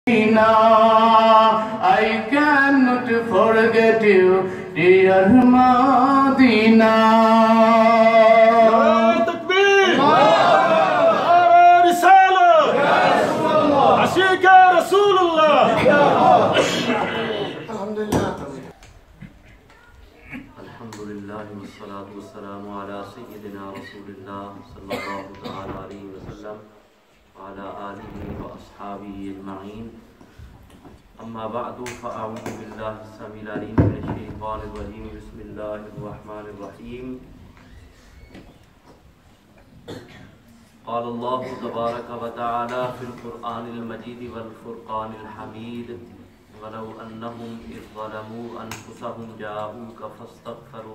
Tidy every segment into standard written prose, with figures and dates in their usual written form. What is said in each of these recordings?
I cannot forget you, dear Madina. تكبير رسالة عشيك يا رسول الله. الحمد لله والصلاة والسلام على سيدنا رسول الله صلى الله تعالى عليه وسلم وعلى آله وأصحابه أجمعين. أما بعد فأعوذ بالله السميع العليم من الشيطان الرجيم. بسم الله الرحمن الرحيم. قال الله تبارك وتعالى في القرآن المجيد والفرقان الحميد: ولو أنهم إذ ظلموا أنفسهم جاءوك فاستغفروا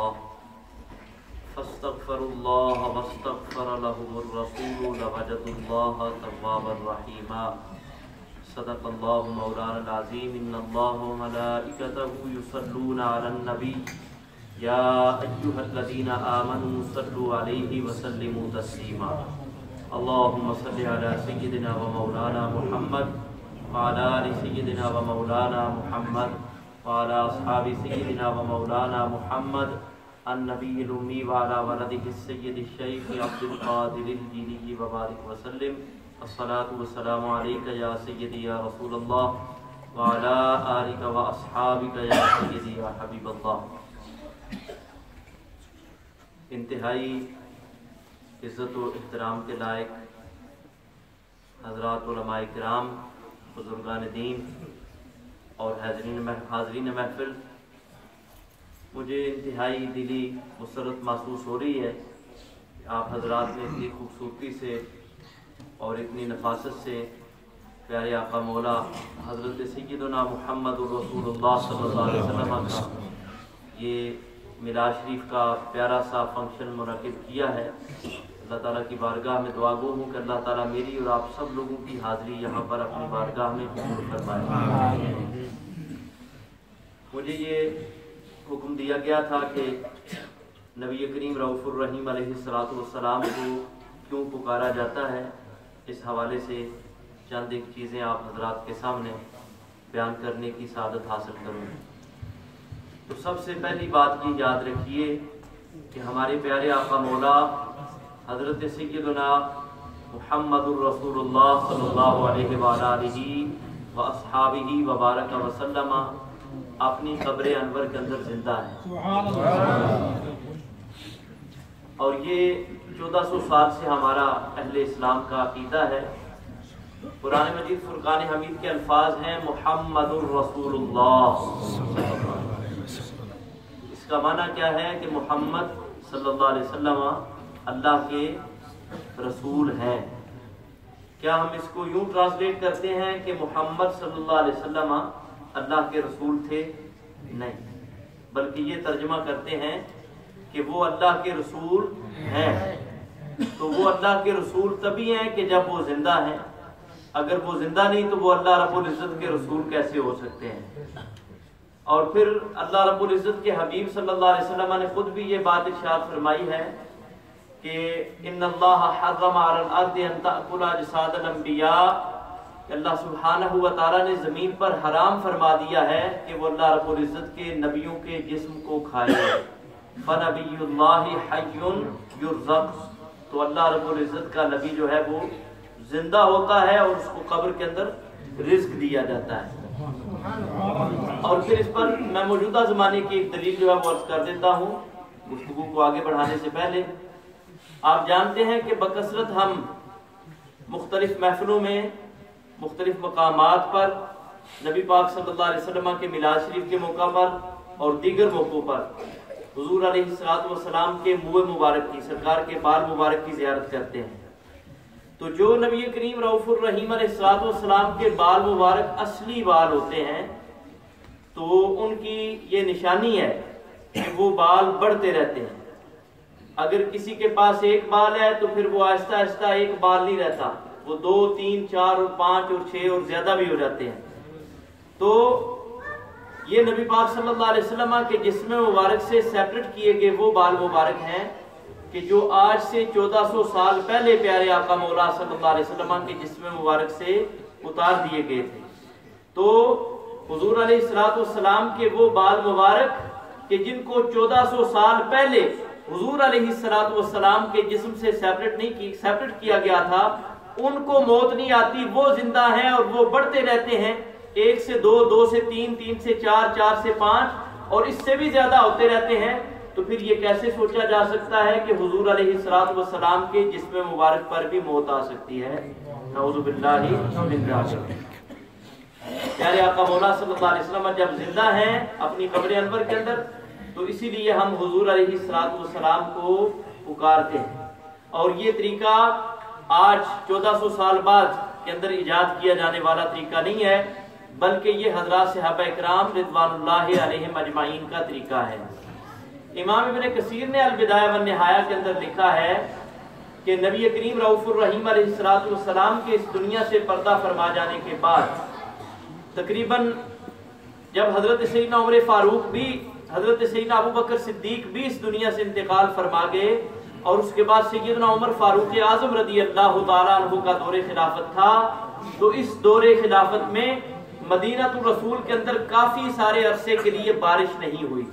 الله واستغفر لهم الرسول لوجدوا الله توابا رحيما. صدق الله مولانا العظيم. إن الله وملائكته يصلون على النبي يا أيها الذين آمنوا صلوا عليه وسلموا تسليما. اللهم صل على سيدنا ومولانا محمد وعلى آل سيدنا ومولانا محمد وعلى أصحاب سيدنا ومولانا محمد النبي الأمي وعلى ولده السيد الشيخ عبد القادر الجيلي وبارك وسلم. الصلاة والسلام عليك يا سيدي يا رسول الله وعلى آلك وأصحابك يا سيدي يا حبيب الله. انتہائی عزت و احترام کے لائق حضرات علماء کرام، بزرگان دین اور حاضرین محفل، مجھے انتہائی دلی مسرت محسوس ہو رہی ہے کہ آپ حضرات نے اتنی خوبصورتی سے اور اتنی نفاست سے پیارے آقا مولا حضرت سیدنا محمد رسول اللہ صلی اللہ علیہ وسلم کا یہ میلاد شریف کا پیارا سا فنکشن منعقد کیا ہے. اللہ تعالیٰ کی بارگاہ میں دعا گو ہوں کہ اللہ تعالیٰ میری اور آپ سب لوگوں کی حاضری یہاں پر اپنی بارگاہ میں قبول فرمائے. مجھے یہ حکم دیا گیا تھا کہ نبی کریم رؤوف الرحیم علیہ السلام کو کیوں پکارا جاتا ہے، اس حوالے سے چند ایک چیزیں آپ حضرات کے سامنے بیان کرنے کی سعادت حاصل کروں. تو سب سے پہلی بات یہ یاد رکھیے کہ ہمارے پیارے آقا مولا حضرت سیدنا محمد الرسول اللہ صلی اللہ علیہ وآلہ واصحابہ وبارک وسلم اپنی قبر انور کے اندر زندہ ہے، اور یہ 1400 سال سے ہمارا اہل اسلام کا عقیدہ ہے. قرآن مجید فرقان حمید کے الفاظ ہیں محمد الرسول اللہ. اس کا معنی کیا ہے کہ محمد صلی اللہ علیہ وسلم اللہ کے رسول ہیں. کیا ہم اس کو یوں ٹرانسلیٹ کرتے ہیں کہ محمد صلی اللہ علیہ وسلم اللہ کے رسول تھے؟ نہیں، بلکہ یہ ترجمہ کرتے ہیں کہ وہ اللہ کے رسول ہیں. تو وہ اللہ کے رسول تبھی ہیں کہ جب وہ زندہ ہیں. اگر وہ زندہ نہیں تو وہ اللہ رب العزت کے رسول کیسے ہو سکتے ہیں؟ اور پھر اللہ رب العزت کے حبیب صلی اللہ علیہ وسلم نے خود بھی یہ بات ارشاد فرمائی ہے کہ ان اللہ حرم علی الارض ان تأکل اجساد الانبیاء، کہ اللہ سبحانہ و تعالیٰ نے زمین پر حرام فرما دیا ہے کہ وہ اللہ رب العزت کے نبیوں کے جسم کو کھائے. فنبی اللہ حی یرزق، تو اللہ رب العزت کا نبی جو ہے وہ زندہ ہوتا ہے اور اس کو قبر کے اندر رزق دیا جاتا ہے. اور پھر اس پر میں موجودہ زمانے کی ایک دلیل جو ہے وہ عرض کر دیتا ہوں گفتگو کو آگے بڑھانے سے پہلے. آپ جانتے ہیں کہ بکثرت ہم مختلف محفلوں میں، مختلف مقامات پر نبی پاک صلی اللہ علیہ وسلم کے میلاد شریف کے موقع پر اور دیگر موقعوں پر حضور علیہ السلام کے منہ مبارک کی، سرکار کے بال مبارک کی زیارت کرتے ہیں. تو جو نبی کریم رؤوف الرحیم علیہ السلام کے بال مبارک اصلی بال ہوتے ہیں تو ان کی یہ نشانی ہے کہ وہ بال بڑھتے رہتے ہیں. اگر کسی کے پاس ایک بال ہے تو پھر وہ آہستہ آہستہ ایک بال نہیں رہتا، وہ 2 3 4 اور 5 اور 6 اور زیادہ بھی ہو جاتے ہیں. تو یہ نبی پاک صلی اللہ علیہ وسلم کے جسم مبارک سے سیپریٹ کیے گئے وہ بال مبارک ہیں کہ جو آج سے 1400 سال پہلے پیارے آقا مولا صلی اللہ علیہ وسلم کے جسم مبارک سے اتار دیے گئے تھے۔ تو حضور علیہ السلام کے وہ بال مبارک کہ جن کو 1400 سال پہلے حضور علیہ السلام کے جسم سے سیپریٹ کیا گیا تھا، ان کو موت نہیں آتی، وہ زندہ ہیں اور وہ بڑھتے رہتے ہیں، 1 سے 2، 2 سے 3، 3 سے 4، 4 سے 5 اور اس سے بھی زیادہ ہوتے رہتے ہیں۔ تو پھر یہ کیسے سوچا جا سکتا ہے کہ حضور علیہ السلام کے جسم مبارک پر بھی موت آ سکتی ہے؟ نعوذ باللہ من ذالک۔ پیارے آقا مولا صلی اللہ علیہ وسلم جب زندہ ہیں اپنی قبر انور کے اندر، تو اسی لیے ہم حضور علیہ السلام کو پکارتے ہیں۔ اور یہ طریقہ آج 1400 سال بعد کے اندر ایجاد کیا جانے والا طریقہ نہیں ہے، بلکہ یہ حضرات صحابہ کرام رضوان اللہ علیہم اجمعین کا طریقہ ہے۔ امام ابن کثیر نے البدایہ والنہایہ کے اندر لکھا ہے کہ نبی کریم رؤوف الرحیم علیہ السلام کے اس دنیا سے پردہ فرما جانے کے بعد تقریباً جب حضرت سیدنا عمر فاروق بھی، حضرت سیدنا ابو بکر صدیق بھی اس دنیا سے انتقال فرما گئے، اور اس کے بعد سیدنا عمر فاروق اعظم رضی اللہ تعالیٰ عنہ کا دور خلافت تھا، تو اس دور خلافت میں مدینہ الرسول کے اندر کافی سارے عرصے کے لیے بارش نہیں ہوئی۔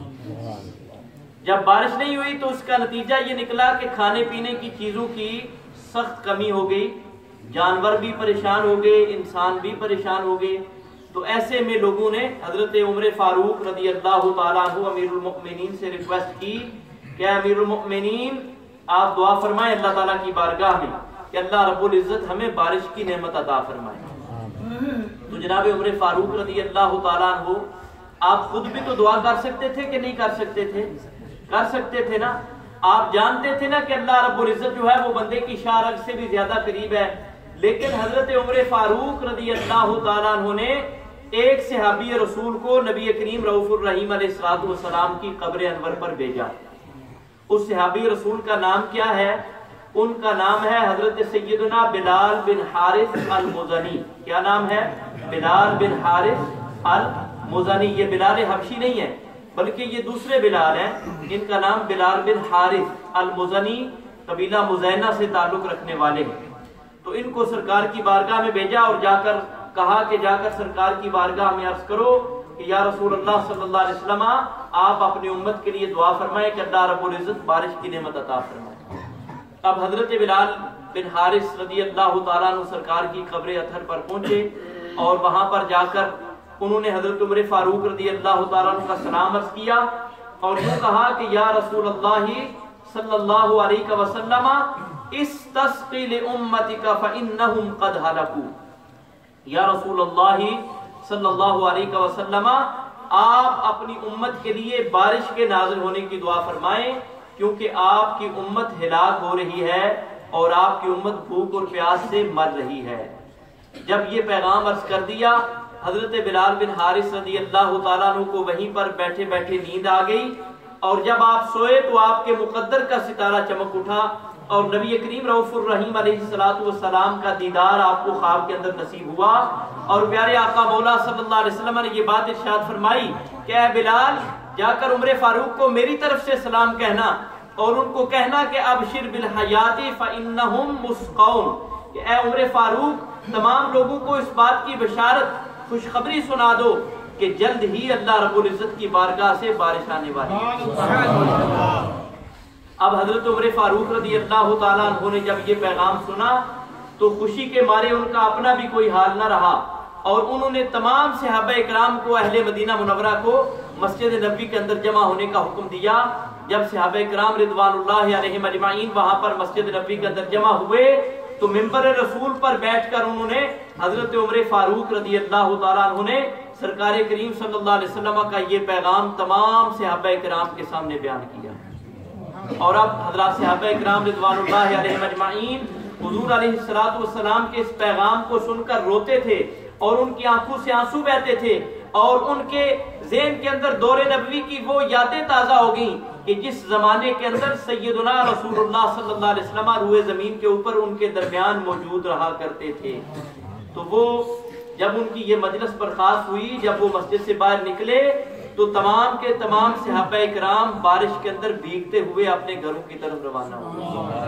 جب بارش نہیں ہوئی تو اس کا نتیجہ یہ نکلا کہ کھانے پینے کی چیزوں کی سخت کمی ہو گئی، جانور بھی پریشان ہو گئے، انسان بھی پریشان ہو گئے۔ تو ایسے میں لوگوں نے حضرت عمر فاروق رضی اللہ تعالیٰ عنہ امیر المؤمنین سے ریکویسٹ کی کہ امیر المؤمنین آپ دعا فرمائیں اللہ تعالیٰ کی بارگاہ میں کہ اللہ رب العزت ہمیں بارش کی نعمت عطا فرمائے۔ تو جناب عمر فاروق رضی اللہ تعالیٰ عنہ آپ خود بھی تو دعا کر سکتے تھے کہ نہیں کر سکتے تھے؟ کر سکتے تھے نا۔ آپ جانتے تھے نا کہ اللہ رب العزت جو ہے وہ بندے کی شاہ رگ سے بھی زیادہ قریب ہے، لیکن حضرت عمر فاروق رضی اللہ تعالیٰ عنہ نے ایک صحابی رسول کو نبی کریم رؤوف الرحیم علیہ السلام کی قبر انور پر بھیجا۔ اس صحابی رسول کا نام کیا ہے؟ ان کا نام ہے حضرت سیدنا بلال بن حارث المزنی۔ کیا نام ہے؟ بلال بن حارث المزنی۔ یہ بلال حبشی نہیں ہے بلکہ یہ دوسرے بلال ہیں، ان کا نام بلال بن حارث المزنی قبیلہ مزینہ سے تعلق رکھنے والے ہیں۔ تو ان کو سرکار کی بارگاہ میں بھیجا اور جا کر کہا کہ جا کر سرکار کی بارگاہ میں عرض کرو کہ یا رسول اللہ صلی اللہ علیہ وسلم آپ اپنی امت کے لیے دعا فرمائیں کہ اللہ رب العزت بارش کی نعمت عطا فرمائے۔ اب حضرت بلال بن حارث رضی اللہ تعالیٰ عنہ سرکار کی قبر اطہر پر پہنچے اور وہاں پر جا کر انہوں نے حضرت عمر فاروق رضی اللہ تعالیٰ عنہ کا سلام عرض کیا اور یوں کہا کہ یا رسول اللہ صلی اللہ علیہ وسلم استسقی لامتک فانہم قد ہلکوا۔ یا رسول اللہ صلی اللہ علیہ وسلم آپ اپنی امت کے لیے بارش کے نازل ہونے کی دعا فرمائیں، کیونکہ آپ کی امت ہلاک ہو رہی ہے اور آپ کی امت بھوک اور پیاس سے مر رہی ہے۔ جب یہ پیغام عرض کر دیا حضرت بلال بن حارث رضی اللہ تعالیٰ عنہ کو وہیں پر بیٹھے بیٹھے نیند آ گئی، اور جب آپ سوئے تو آپ کے مقدر کا ستارہ چمک اٹھا اور نبی کریم رؤوف الرحیم علیہ السلام کا دیدار آپ کو خواب کے اندر نصیب ہوا، اور پیارے آقا مولا صلی اللہ علیہ وسلم نے یہ بات ارشاد فرمائی کہ اے بلال جا کر عمر فاروق کو میری طرف سے سلام کہنا اور ان کو کہنا کہ ابشر بالحیات فانہم مسقون، کہ اے عمر فاروق تمام لوگوں کو اس بات کی بشارت خوشخبری سنا دو کہ جلد ہی اللہ رب العزت کی بارگاہ سے بارش آنے والی ہے۔ اب حضرت عمر فاروق رضی اللہ تعالیٰ عنہ نے جب یہ پیغام سنا تو خوشی کے مارے ان کا اپنا بھی کوئی حال نہ رہا، اور انہوں نے تمام صحابہ اکرام کو اہل مدینہ منورہ کو مسجد نبوی کے اندر جمع ہونے کا حکم دیا۔ جب صحابہ اکرام رضوان اللہ علیہم اجمعین وہاں پر مسجد نبوی کے اندر جمع ہوئے تو منبر رسول پر بیٹھ کر انہوں نے حضرت عمر فاروق رضی اللہ تعالیٰ عنہ نے سرکار کریم صلی اللہ علیہ وسلم کا یہ پیغام تمام صحابہ کرام کے سامنے بیان کیا، اور اب حضرات صحابہ کرام رضوان اللہ علیہم اجمعین حضور علیہ السلام کے اس پیغام کو سن کر روتے تھے اور ان کی آنکھوں سے آنسو بہتے تھے، اور ان کے ذہن کے اندر دور نبوی کی وہ یادیں تازہ ہو گئیں کہ جس زمانے کے اندر سیدنا رسول اللہ صلی اللہ علیہ وسلم روئے زمین کے اوپر ان کے درمیان موجود رہا کرتے تھے۔ تو وہ جب ان کی یہ مجلس برخاست ہوئی، جب وہ مسجد سے باہر نکلے تو تمام کے تمام صحابہ کرام بارش کے اندر بھیگتے ہوئے اپنے گھروں کی طرف روانہ ہوئے۔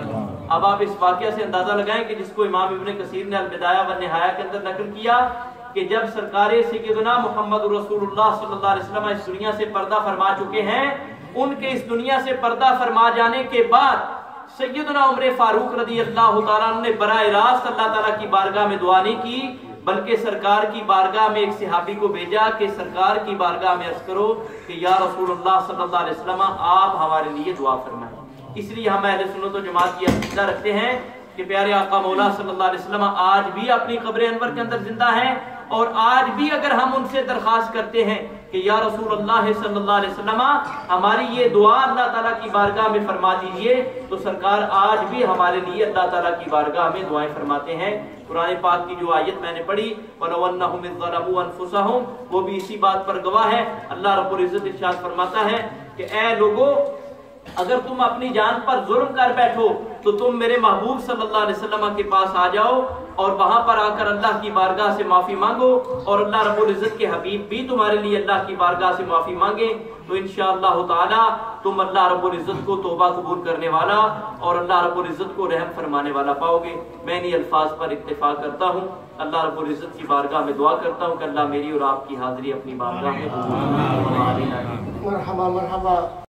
اب آپ اس واقعہ سے اندازہ لگائیں کہ جس کو امام ابن کثیر نے البدایہ والنہایہ کے اندر نقل کیا کہ جب سرکار سیدنا محمد رسول اللہ صلی اللہ علیہ وسلم اس دنیا سے پردہ فرما چکے ہیں، ان کے اس دنیا سے پردہ فرما جانے کے بعد سیدنا عمر فاروق رضی اللہ تعالیٰ عنہ نے براہ راست اللہ تعالیٰ کی بارگاہ میں دعا نہیں کی، بلکہ سرکار کی بارگاہ میں ایک صحابی کو بھیجا کہ سرکار کی بارگاہ میں عرض کرو کہ یا رسول اللہ صلی اللہ علیہ وسلم آپ ہمارے لیے دعا فرمائیں۔ اس لیے ہم اہل سنت و جماعت کی عقیدہ رکھتے ہیں کہ پیارے آقا مولا صلی اللہ علیہ وسلم آج بھی اپنی قبر انور کے اندر زندہ ہیں، اور آج بھی اگر ہم ان سے درخواست کرتے ہیں کہ یا رسول اللہ صلی اللہ علیہ وسلم ہماری یہ دعا اللہ تعالیٰ کی بارگاہ میں فرما دیجئے، تو سرکار آج بھی ہمارے لیے اللہ تعالیٰ کی بارگاہ میں دعائیں فرماتے ہیں۔ قرآن پاک کی جو آیت میں نے پڑھی وَلَوْ أَنَّهُمْ إِذْ ظَلَمُوا أَنفُسَهُمْ، وہ بھی اسی بات پر گواہ ہے۔ اللہ رب العزت ارشاد فرماتا ہے کہ اے لوگو، اگر تم اپنی جان پر ظلم کر بیٹھو تو تم میرے محبوب صلی اللہ علیہ وسلم کے پاس آ جاؤ اور وہاں پر آ کر اللہ کی بارگاہ سے معافی مانگو، اور اللہ رب العزت کے حبیب بھی تمہارے لیے اللہ کی بارگاہ سے معافی مانگے، تو انشاءاللہ تعالی تم اللہ رب العزت کو توبہ قبول کرنے والا اور اللہ رب العزت کو رحم فرمانے والا پاؤ گے۔ میں انہی الفاظ پر اکتفا کرتا ہوں، اللہ رب العزت کی بارگاہ میں دعا کرتا ہوں کہ اللہ میری اور آپ کی حاضری اپنی بارگاہ میں قبول فرمائے۔ مرحبا مرحبا۔